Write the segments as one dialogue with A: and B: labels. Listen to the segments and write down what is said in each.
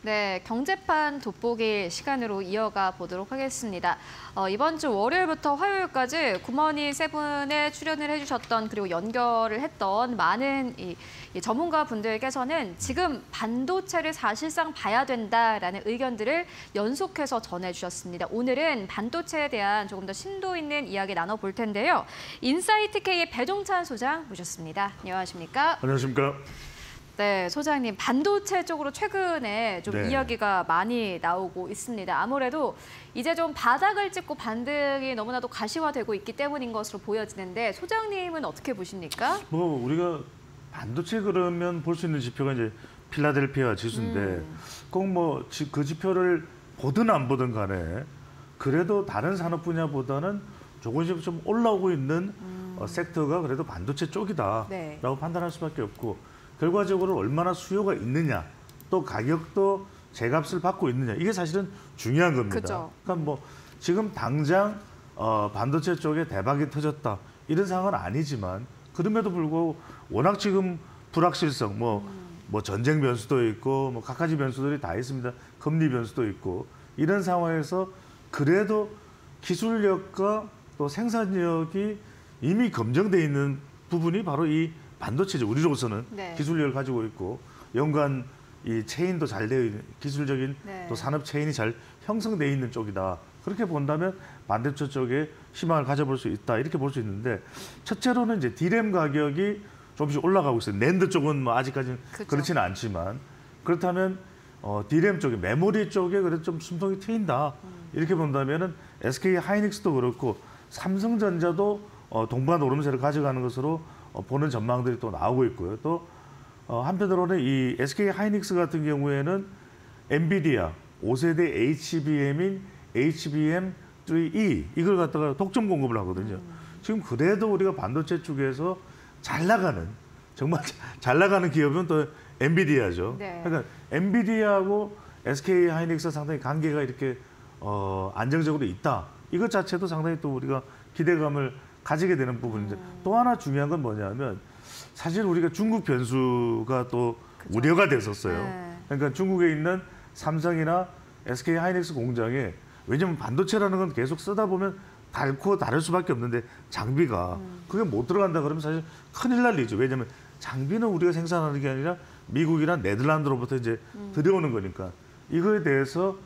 A: 네, 경제판 돋보기 시간으로 이어가 보도록 하겠습니다. 이번 주 월요일부터 화요일까지 굿모닝 세븐에 출연을 해주셨던 그리고 연결을 했던 많은 이 전문가분들께서는 지금 반도체를 사실상 봐야 된다라는 의견들을 연속해서 전해주셨습니다. 오늘은 반도체에 대한 조금 더 심도 있는 이야기 나눠볼 텐데요. 인사이트K의 배종찬 소장 모셨습니다. 안녕하십니까?
B: 안녕하십니까?
A: 네, 소장님, 반도체 쪽으로 최근에 좀 이야기가 많이 나오고 있습니다. 아무래도 이제 좀 바닥을 찍고 반등이 너무나도 가시화되고 있기 때문인 것으로 보여지는데 소장님은 어떻게 보십니까?
B: 뭐 우리가 반도체 그러면 볼 수 있는 지표가 이제 필라델피아 지수인데 꼭 뭐 그 지표를 보든 안 보든 간에 그래도 다른 산업 분야보다는 조금씩 좀 올라오고 있는 섹터가 그래도 반도체 쪽이다라고 판단할 수밖에 없고 결과적으로 얼마나 수요가 있느냐, 또 가격도 제값을 받고 있느냐, 이게 사실은 중요한 겁니다.
A: 그쵸.
B: 그러니까 뭐 지금 당장 반도체 쪽에 대박이 터졌다 이런 상황은 아니지만 그럼에도 불구하고 워낙 지금 불확실성, 뭐 전쟁 변수도 있고 뭐 갖가지 변수들이 다 있습니다. 금리 변수도 있고 이런 상황에서 그래도 기술력과 또 생산력이 이미 검증돼 있는 부분이 바로 이 반도체죠. 우리로서는 기술력을 가지고 있고 연관 이 체인도 잘 되어 있는 기술적인 또 산업 체인이 잘 형성되어 있는 쪽이다. 그렇게 본다면 반도체 쪽에 희망을 가져볼 수 있다. 이렇게 볼 수 있는데 첫째로는 이제 D램 가격이 조금씩 올라가고 있어요. 낸드 쪽은 뭐 아직까지는 그렇지는 않지만 그렇다면 D램 쪽에 메모리 쪽에 그래도 좀 숨통이 트인다. 이렇게 본다면은 SK 하이닉스도 그렇고 삼성전자도 동반 오름세를 가져가는 것으로 보는 전망들이 또 나오고 있고요. 또 한편으로는 이 SK 하이닉스 같은 경우에는 엔비디아 5세대 HBM인 HBM3E 이걸 갖다가 독점 공급을 하거든요. 지금 그래도 우리가 반도체 쪽에서 잘 나가는 정말 잘 나가는 기업은 또 엔비디아죠. 그러니까 엔비디아하고 SK 하이닉스 상당히 관계가 이렇게 안정적으로 있다. 이것 자체도 상당히 또 우리가 기대감을 가지게 되는 부분인데 또 하나 중요한 건 뭐냐면 사실 우리가 중국 변수가 또 우려가 됐었어요. 그러니까 중국에 있는 삼성이나 SK 하이닉스 공장에 왜냐하면 반도체라는 건 계속 쓰다 보면 닳고 다를 수밖에 없는데 장비가 그게 못 들어간다 그러면 사실 큰일 날 일이죠. 왜냐하면 장비는 우리가 생산하는 게 아니라 미국이나 네덜란드로부터 이제 들여오는 거니까 이거에 대해서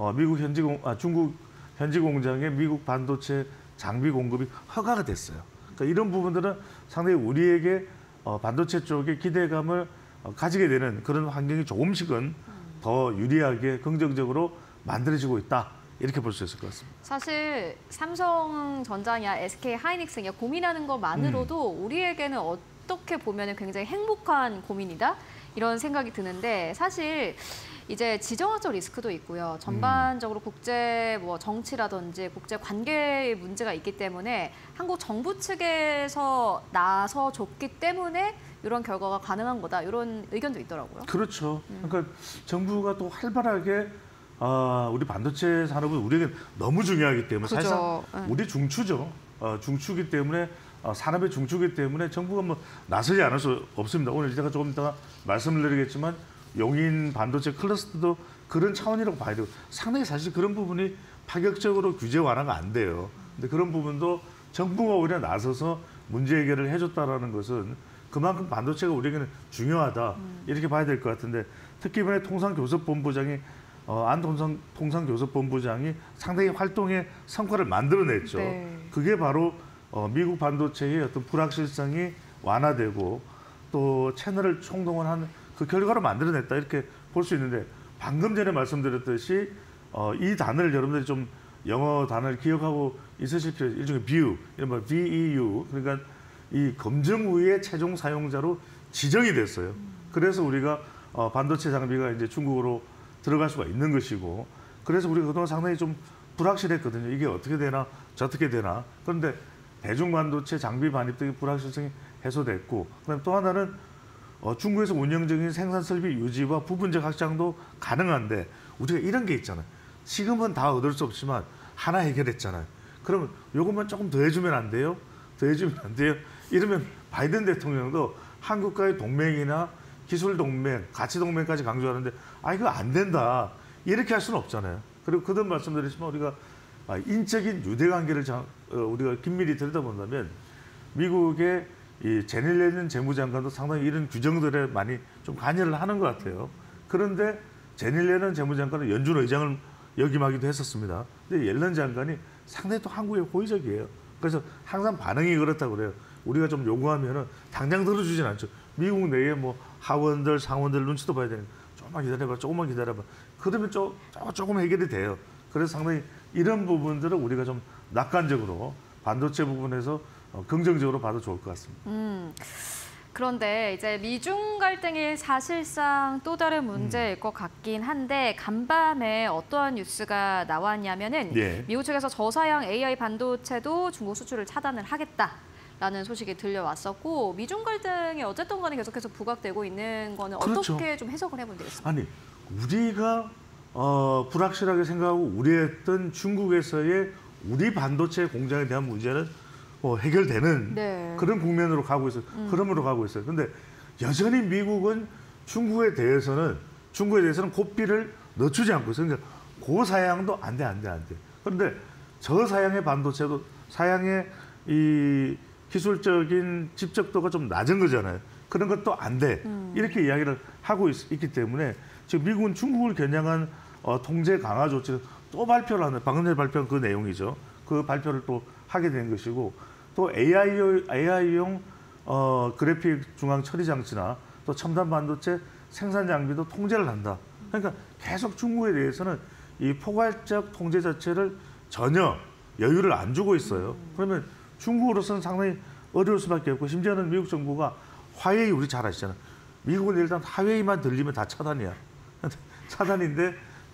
B: 중국 현지 공장에 미국 반도체 장비 공급이 허가가 됐어요. 그러니까 이런 부분들은 상당히 우리에게 반도체 쪽에 기대감을 가지게 되는 그런 환경이 조금씩은 더 유리하게 긍정적으로 만들어지고 있다. 이렇게 볼 수 있을 것 같습니다.
A: 사실 삼성전자냐 SK 하이닉스냐 고민하는 것만으로도 우리에게는 어떻게 보면 굉장히 행복한 고민이다. 이런 생각이 드는데 사실 이제 지정학적 리스크도 있고요. 전반적으로 국제 뭐 정치라든지 국제 관계의 문제가 있기 때문에 한국 정부 측에서 나서줬기 때문에 이런 결과가 가능한 거다. 이런 의견도 있더라고요.
B: 그렇죠. 그러니까 정부가 또 활발하게 우리 반도체 산업은 우리에게 너무 중요하기 때문에 사실상 우리 중추죠. 중추기 때문에 산업의 중추기 때문에 정부가 뭐 나서지 않을 수 없습니다. 오늘 제가 조금 이따가 말씀을 드리겠지만 용인 반도체 클러스터도 그런 차원이라고 봐야 되고 상당히 사실 그런 부분이 파격적으로 규제 완화가 안 돼요. 근데 그런 부분도 정부가 오히려 나서서 문제 해결을 해줬다라는 것은 그만큼 반도체가 우리에게는 중요하다 이렇게 봐야 될 것 같은데 특히 이번에 통상교섭본부장이 통상교섭본부장이 상당히 활동의 성과를 만들어냈죠. 그게 바로 미국 반도체의 어떤 불확실성이 완화되고 또 채널을 총동원한 그 결과로 만들어냈다 이렇게 볼 수 있는데 방금 전에 말씀드렸듯이 이 단어를 여러분들이 좀 영어 단어를 기억하고 있으실 필요 있어요. 일종의 view, 이른바 VEU 그러니까 이 검증 후에 최종 사용자로 지정이 됐어요. 그래서 우리가 반도체 장비가 이제 중국으로 들어갈 수가 있는 것이고 그래서 우리가 그동안 상당히 좀 불확실했거든요. 이게 어떻게 되나 저떻게 되나. 그런데 대중반도체 장비 반입 등의 불확실성이 해소됐고 그다음에 또 하나는 중국에서 운영 중인 생산 설비 유지와 부분적 확장도 가능한데 우리가 이런 게 있잖아요. 지금은 다 얻을 수 없지만 하나 해결했잖아요. 그러면 이것만 조금 더 해주면 안 돼요? 더 해주면 안 돼요? 이러면 바이든 대통령도 한국과의 동맹이나 기술 동맹, 가치 동맹까지 강조하는데 이거 안 된다. 이렇게 할 수는 없잖아요. 그리고 그전 말씀드렸지만 우리가 인적인 유대 관계를 우리가 긴밀히 들여다본다면 미국의 이 제닐 옐런 재무장관도 상당히 이런 규정들에 많이 좀 관여를 하는 것 같아요. 그런데 제닐 옐런 재무장관은 연준 의장을 역임하기도 했었습니다. 근데 옐런 장관이 상당히 또 한국에 호의적이에요. 그래서 항상 반응이 그렇다고 그래요. 우리가 좀 요구하면은 당장 들어주진 않죠. 미국 내에 뭐 하원들, 상원들 눈치도 봐야 되니까 조금만 기다려봐, 조금만 기다려봐. 그러면 조금 해결이 돼요. 그래서 상당히 이런 부분들을 우리가 좀 낙관적으로 반도체 부분에서 긍정적으로 봐도 좋을 것 같습니다.
A: 그런데 이제 미중 갈등이 사실상 또 다른 문제일 것 같긴 한데 간밤에 어떠한 뉴스가 나왔냐면은
B: 예.
A: 미국 측에서 저사양 AI 반도체도 중국 수출을 차단을 하겠다라는 소식이 들려왔었고 미중 갈등이 어쨌든 간에 계속해서 부각되고 있는 거는
B: 그렇죠.
A: 어떻게 좀 해석을 해보면 되겠습니까?
B: 아니, 우리가 불확실하게 생각하고 우려했던 중국에서의 우리 반도체 공장에 대한 문제는 해결되는
A: 네.
B: 그런 국면으로 가고 있어요. 흐름으로 가고 있어요. 그런데 여전히 미국은 중국에 대해서는 고삐를 늦추지 않고 있어요. 그러니까 고사양도 안 돼. 그런데 저사양의 반도체도 사양의 이 기술적인 집적도가 좀 낮은 거잖아요. 그런 것도 안 돼. 이렇게 이야기를 하고 있기 때문에 지금 미국은 중국을 겨냥한 통제 강화 조치를 또 발표를 하는, 방금 전에 발표한 그 내용이죠. 그 발표를 또 하게 된 것이고 또 AI용 그래픽 중앙 처리 장치나 또 첨단 반도체 생산 장비도 통제를 한다. 그러니까 계속 중국에 대해서는 이 포괄적 통제 자체를 전혀 여유를 안 주고 있어요. 그러면 중국으로서는 상당히 어려울 수밖에 없고 심지어는 미국 정부가 화웨이 우리 잘 아시잖아요. 미국은 일단 화웨이만 들리면 다 차단이야. 차단인데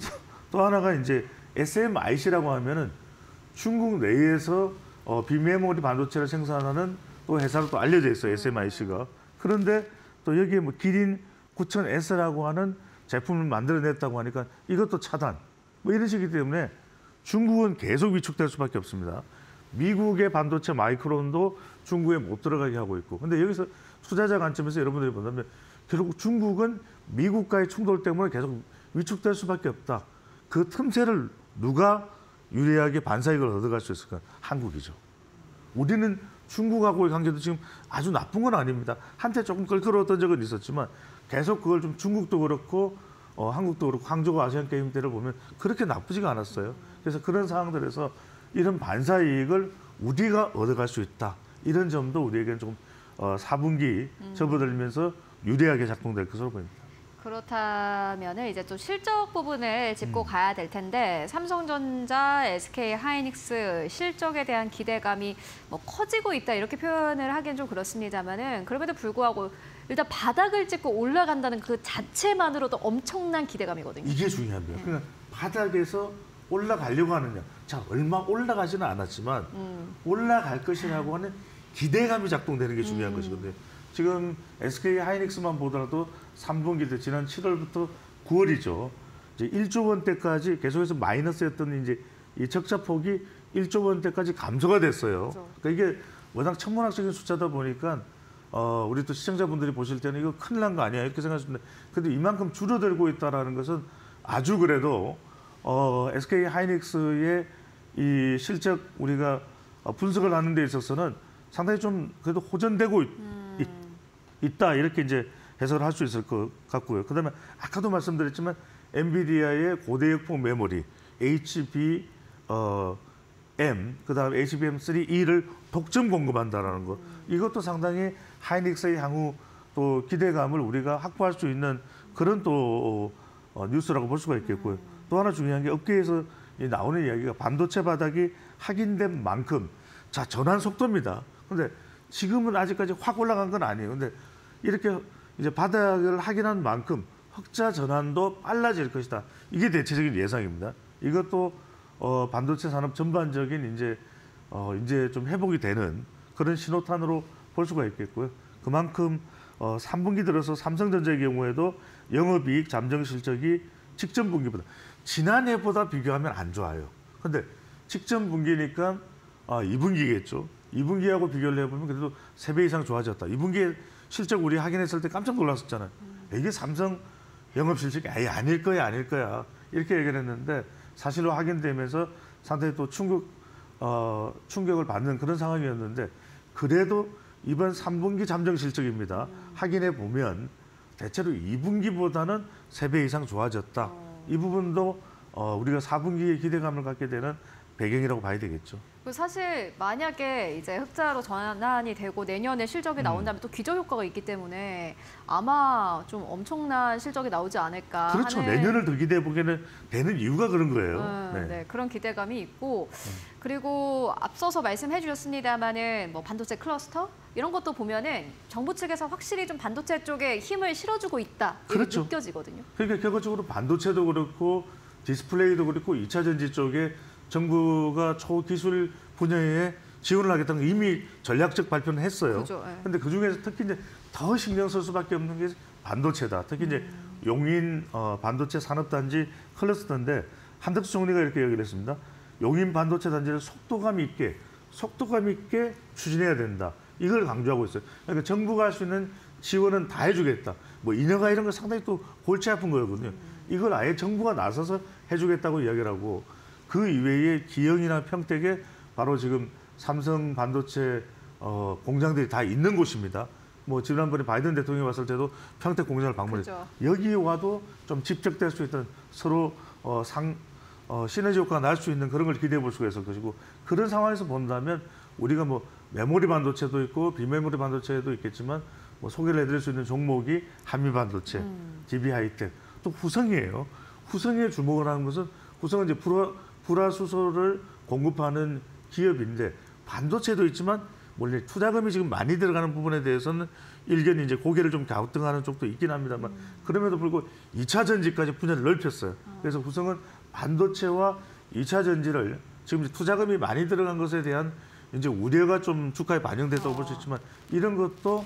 B: 또 하나가 이제 SMIC라고 하면은 중국 내에서 비메모리 반도체를 생산하는 또 회사로 또 알려져 있어요. SMIC가. 그런데 또 여기에 뭐 기린 9000S라고 하는 제품을 만들어냈다고 하니까 이것도 차단. 뭐 이런 식이기 때문에 중국은 계속 위축될 수밖에 없습니다. 미국의 반도체 마이크론도 중국에 못 들어가게 하고 있고. 근데 여기서 투자자 관점에서 여러분들이 본다면 결국 중국은 미국과의 충돌 때문에 계속 위축될 수밖에 없다. 그 틈새를 누가 유리하게 반사이익을 얻어갈 수 있을까? 한국이죠. 우리는 중국하고의 관계도 지금 아주 나쁜 건 아닙니다. 한때 조금 껄끄러웠던 적은 있었지만 계속 그걸 좀 중국도 그렇고 한국도 그렇고 항저우 아시안 게임 때를 보면 그렇게 나쁘지가 않았어요. 그래서 그런 상황들에서 이런 반사이익을 우리가 얻어갈 수 있다. 이런 점도 우리에게는 조금 4분기 접어들면서 유리하게 작동될 것으로 보입니다.
A: 그렇다면은 이제 또 실적 부분을 짚고 가야 될 텐데 삼성전자, SK 하이닉스 실적에 대한 기대감이 뭐 커지고 있다 이렇게 표현을 하기는 좀 그렇습니다만은 그럼에도 불구하고 일단 바닥을 찍고 올라간다는 그 자체만으로도 엄청난 기대감이거든요.
B: 이게 중요합니다. 그러니까 바닥에서 올라가려고 하느냐. 자, 얼마 올라가지는 않았지만 올라갈 것이라고 하는 기대감이 작동되는 게 중요한 것이거든요. 지금 SK 하이닉스만 보더라도 3분기 때 지난 7월부터 9월이죠. 이제 1조 원대까지 계속해서 마이너스였던 이제 이 적자 폭이 1조 원대까지 감소가 됐어요.
A: 그렇죠.
B: 그러니까 이게 워낙 천문학적인 숫자다 보니까 우리 또 시청자분들이 보실 때는 이거 큰일 난 거 아니야 이렇게 생각하시는데 그래도 이만큼 줄어들고 있다라는 것은 아주 그래도 SK 하이닉스의 이 실적 우리가 분석을 하는 데 있어서는 상당히 좀 그래도 호전되고 있다 이렇게 이제 해석을 할 수 있을 것 같고요. 그다음에 아까도 말씀드렸지만 엔비디아의 고대역폭 메모리 HBM 그다음에 HBM3E를 독점 공급한다라는 것 이것도 상당히 하이닉스의 향후 또 기대감을 우리가 확보할 수 있는 그런 또 뉴스라고 볼 수가 있겠고요. 또 하나 중요한 게 업계에서 나오는 이야기가 반도체 바닥이 확인된 만큼 자 전환 속도입니다. 그런데 지금은 아직까지 확 올라간 건 아니에요. 근데 이렇게 이제 바닥을 확인한 만큼 흑자 전환도 빨라질 것이다. 이게 대체적인 예상입니다. 이것도 반도체 산업 전반적인 이제 좀 회복이 되는 그런 신호탄으로 볼 수가 있겠고요. 그만큼 3분기 들어서 삼성전자의 경우에도 영업이익 잠정 실적이 직전 분기보다 지난해보다 비교하면 안 좋아요. 근데 직전 분기니까 2분기겠죠. 2분기하고 비교를 해보면 그래도 3배 이상 좋아졌다. 2분기에 실적 우리 확인했을 때 깜짝 놀랐었잖아요. 이게 삼성 영업 실적이 아예 아닐 거야, 아닐 거야. 이렇게 얘기를 했는데 사실로 확인되면서 상당히 또 충격을 받는 그런 상황이었는데 그래도 이번 3분기 잠정 실적입니다. 확인해 보면 대체로 2분기보다는 3배 이상 좋아졌다. 이 부분도 우리가 4분기에 기대감을 갖게 되는 배경이라고 봐야 되겠죠.
A: 사실 만약에 이제 흑자로 전환이 되고 내년에 실적이 나온다면 또 기저 효과가 있기 때문에 아마 좀 엄청난 실적이 나오지 않을까
B: 그렇죠.
A: 하는
B: 내년을 더 기대해 보게는 되는 이유가 그런 거예요.
A: 네, 그런 기대감이 있고 그리고 앞서서 말씀해 주셨습니다마는 뭐 반도체 클러스터 이런 것도 보면은 정부 측에서 확실히 좀 반도체 쪽에 힘을 실어주고 있다 이렇게
B: 그렇죠.
A: 느껴지거든요.
B: 그러니까 결과적으로 반도체도 그렇고 디스플레이도 그렇고 2차 전지 쪽에 정부가 초기술 분야에 지원을 하겠다는 거 이미 전략적 발표는 했어요. 그런데
A: 그렇죠.
B: 그 중에서 특히 이제 더 신경 쓸 수밖에 없는 게 반도체다. 특히 이제 용인 반도체 산업단지 클러스터인데 한덕수 총리가 이렇게 얘기를 했습니다. 용인 반도체 단지를 속도감 있게 추진해야 된다. 이걸 강조하고 있어요. 그러니까 정부가 할 수 있는 지원은 다 해주겠다. 뭐 인허가 이런 거 상당히 또 골치 아픈 거거든요. 이걸 아예 정부가 나서서 해주겠다고 이야기를 하고 그 이외에 기영이나 평택에 바로 지금 삼성 반도체 공장들이 다 있는 곳입니다. 뭐 지난번에 바이든 대통령이 왔을 때도 평택 공장을 방문했죠. 여기 와도 좀 집적될 수 있던 서로 시너지 효과가 날 수 있는 그런 걸 기대해 볼 수가 있을 것이고 그런 상황에서 본다면 우리가 뭐 메모리 반도체도 있고 비메모리 반도체도 있겠지만 뭐 소개를 해드릴 수 있는 종목이 한미 반도체, DB 하이텍, 또 후성이에요. 후성에 주목을 하는 것은 후성은 이제 불화수소를 공급하는 기업인데 반도체도 있지만 원래 투자금이 지금 많이 들어가는 부분에 대해서는 일견 이제 고개를 좀 갸우뚱하는 쪽도 있긴 합니다만 그럼에도 불구하고 2차 전지까지 분야를 넓혔어요. 그래서 후성은 반도체와 2차 전지를 지금 투자금이 많이 들어간 것에 대한 이제 우려가 좀 주가에 반영됐다고 볼 수 있지만 이런 것도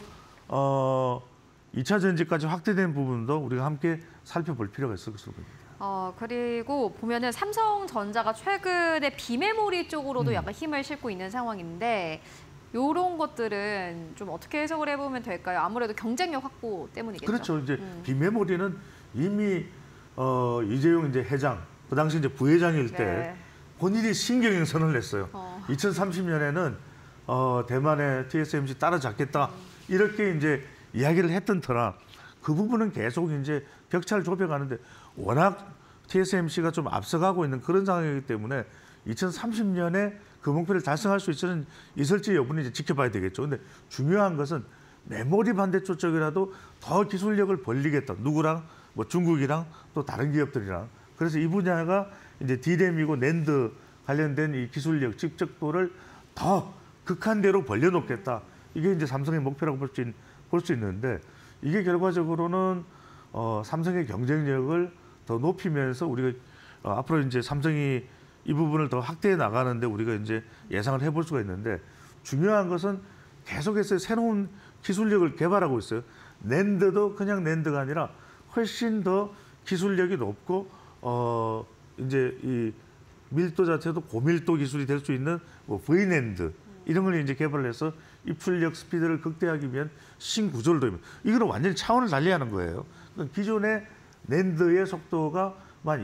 B: 2차 전지까지 확대된 부분도 우리가 함께 살펴볼 필요가 있을 것으로 보입니다.
A: 그리고 보면은 삼성전자가 최근에 비메모리 쪽으로도 약간 힘을 싣고 있는 상황인데 이런 것들은 좀 어떻게 해석을 해보면 될까요? 아무래도 경쟁력 확보 때문이겠죠.
B: 그렇죠. 이제 비메모리는 이미 이재용 이제 회장, 그 당시 이제 부회장일 때 본인이 신경영 선언을 냈어요. 2030년에는 대만의 TSMC 따라잡겠다 이렇게 이제 이야기를 했던 터라 그 부분은 계속 이제 격차를 좁혀가는데 워낙 TSMC가 좀 앞서가고 있는 그런 상황이기 때문에 2030년에 그 목표를 달성할 수 있을지 여부는 이제 지켜봐야 되겠죠. 근데 중요한 것은 메모리 반도체 쪽이라도 더 기술력을 벌리겠다. 누구랑? 뭐 중국이랑 또 다른 기업들이랑. 그래서 이 분야가 이제 D램이고 낸드 관련된 이 기술력, 집적도를 더 극한대로 벌려놓겠다. 이게 이제 삼성의 목표라고 볼 수 있는데 이게 결과적으로는 삼성의 경쟁력을 더 높이면서 우리가 앞으로 이제 삼성이 이 부분을 더 확대해 나가는데 우리가 이제 예상을 해볼 수가 있는데 중요한 것은 계속해서 새로운 기술력을 개발하고 있어요. 낸드도 그냥 낸드가 아니라 훨씬 더 기술력이 높고 이제 이 밀도 자체도 고밀도 기술이 될 수 있는 뭐 V낸드 이런 걸 이제 개발을 해서 입출력 스피드를 극대화하기 위한 신구조를 도입니다. 이거는 완전히 차원을 달리하는 거예요. 그러니까 기존의 낸드의 속도가 한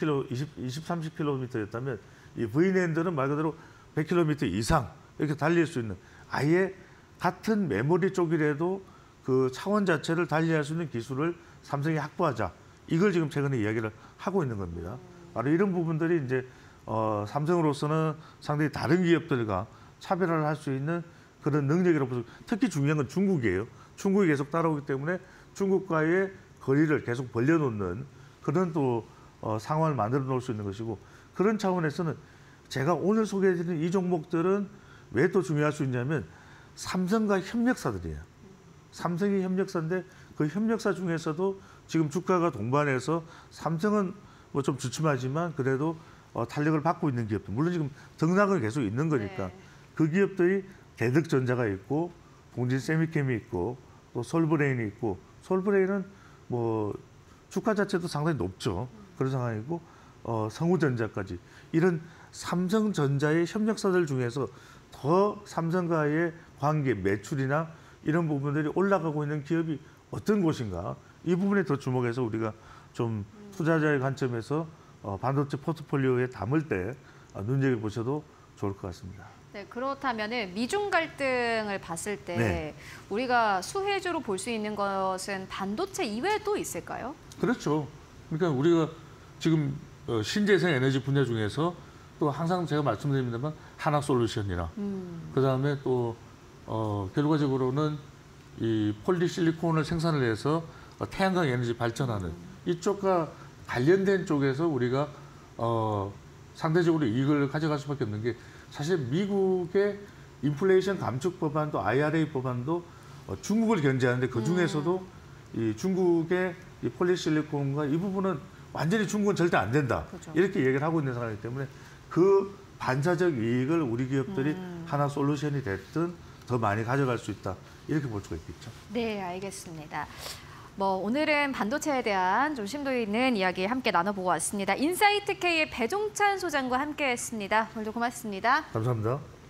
B: 30km였다면 이 V낸드는 말 그대로 100km 이상 이렇게 달릴 수 있는 아예 같은 메모리 쪽이라도 그 차원 자체를 달리할 수 있는 기술을 삼성이 확보하자. 이걸 지금 최근에 이야기를 하고 있는 겁니다. 바로 이런 부분들이 이제 삼성으로서는 상당히 다른 기업들과 차별화를 할 수 있는 그런 능력이라고 보죠. 특히 중요한 건 중국이에요. 중국이 계속 따라오기 때문에 중국과의 거리를 계속 벌려놓는 그런 또 상황을 만들어 놓을 수 있는 것이고 그런 차원에서는 제가 오늘 소개해드린 이 종목들은 왜 또 중요할 수 있냐면 삼성과 협력사들이에요. 삼성이 협력사인데 그 협력사 중에서도 지금 주가가 동반해서 삼성은 뭐 좀 주춤하지만 그래도 탄력을 받고 있는 기업들. 물론 지금 등락은 계속 있는 거니까 그 기업들이 대덕전자가 있고 동진세미캠이 있고 또 솔브레인이 있고 솔브레인은 뭐 주가 자체도 상당히 높죠. 그런 상황이고 성우전자까지 이런 삼성전자의 협력사들 중에서 더 삼성과의 관계, 매출이나 이런 부분들이 올라가고 있는 기업이 어떤 곳인가 이 부분에 더 주목해서 우리가 좀 투자자의 관점에서 반도체 포트폴리오에 담을 때 눈여겨보셔도 좋을 것 같습니다.
A: 네, 그렇다면은 미중 갈등을 봤을 때
B: 네.
A: 우리가 수혜주로 볼 수 있는 것은 반도체 이외에도 있을까요?
C: 그렇죠. 그러니까 우리가 지금 신재생 에너지 분야 중에서 또 항상 제가 말씀드립니다만 하나솔루션이나 그다음에 또 결과적으로는 이 폴리실리콘을 생산을 해서 태양광 에너지 발전하는 이쪽과 관련된 쪽에서 우리가 상대적으로 이익을 가져갈 수밖에 없는 게 사실 미국의 인플레이션 감축 법안도 IRA 법안도 중국을 견제하는데 그 중에서도 이 중국의 이 폴리실리콘과 이 부분은 완전히 중국은 절대 안 된다.
A: 그렇죠.
B: 이렇게 얘기를 하고 있는 상황이기 때문에 그 반사적 이익을 우리 기업들이 하나 솔루션이 됐든 더 많이 가져갈 수 있다. 이렇게 볼 수가 있겠죠.
A: 네, 알겠습니다. 오늘은 반도체에 대한 좀 심도 있는 이야기 함께 나눠보고 왔습니다. 인사이트 K의 배종찬 소장과 함께했습니다. 오늘도 고맙습니다.
B: 감사합니다.